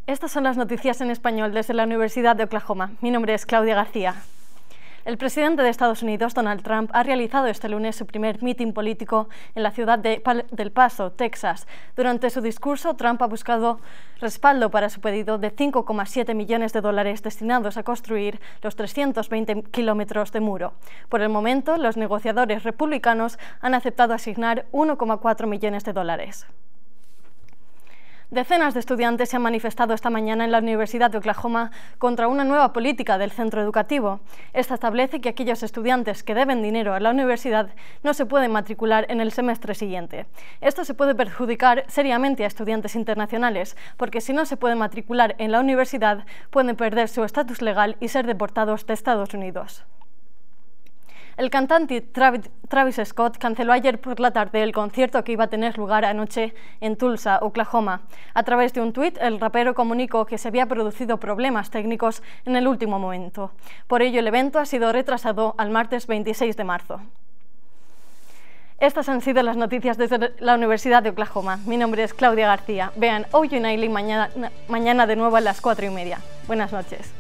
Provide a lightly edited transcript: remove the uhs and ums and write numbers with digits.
Estas son las noticias en español desde la Universidad de Oklahoma. Mi nombre es Claudia García. El presidente de Estados Unidos, Donald Trump, ha realizado este lunes su primer mitin político en la ciudad de El Paso, Texas. Durante su discurso, Trump ha buscado respaldo para su pedido de 5,7 millones de dólares destinados a construir los 320 kilómetros de muro. Por el momento, los negociadores republicanos han aceptado asignar 1,4 millones de dólares. Decenas de estudiantes se han manifestado esta mañana en la Universidad de Oklahoma contra una nueva política del centro educativo. Esta establece que aquellos estudiantes que deben dinero a la universidad no se pueden matricular en el semestre siguiente. Esto se puede perjudicar seriamente a estudiantes internacionales, porque si no se pueden matricular en la universidad, pueden perder su estatus legal y ser deportados de Estados Unidos. El cantante Travis Scott canceló ayer por la tarde el concierto que iba a tener lugar anoche en Tulsa, Oklahoma. A través de un tuit, el rapero comunicó que se había producido problemas técnicos en el último momento. Por ello, el evento ha sido retrasado al martes 26 de marzo. Estas han sido las noticias desde la Universidad de Oklahoma. Mi nombre es Claudia García. Vean OU United mañana de nuevo a las 4:30. Buenas noches.